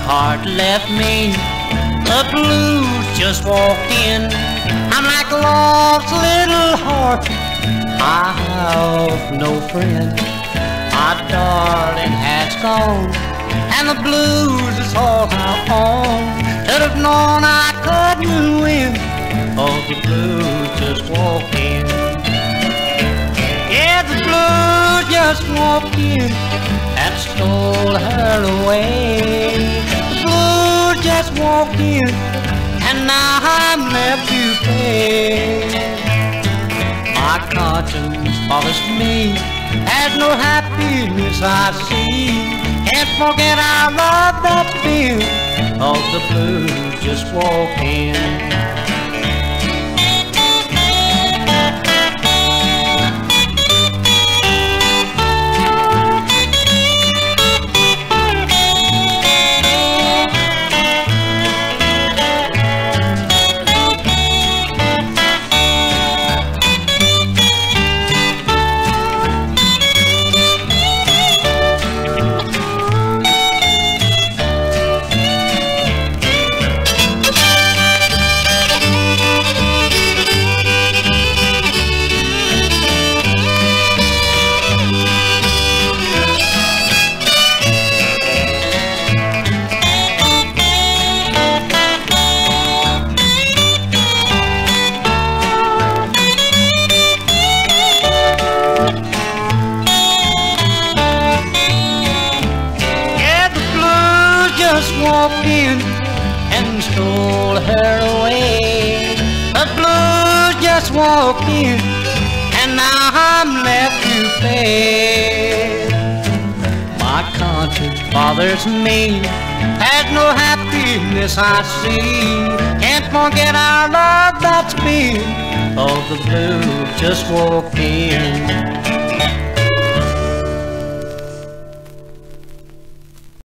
heart left me, the blues just walked in. I'm like love's little heart, I have no friend. My darling has gone, and the blues is all I own. Should have known I couldn't win, oh, the blues just walked in. Yeah, the blues just walked in and stole her away. The blues just walked in, and now I'm left to pay. My conscience bothers me, there's no happiness I see. Can't forget our love that's been, oh, the blues just walked in. Just walked in and stole her away. The blues just walked in, and now I'm left to pay. My conscience bothers me, there's no happiness I see. Can't forget our love that's been, oh, the blues just walked in.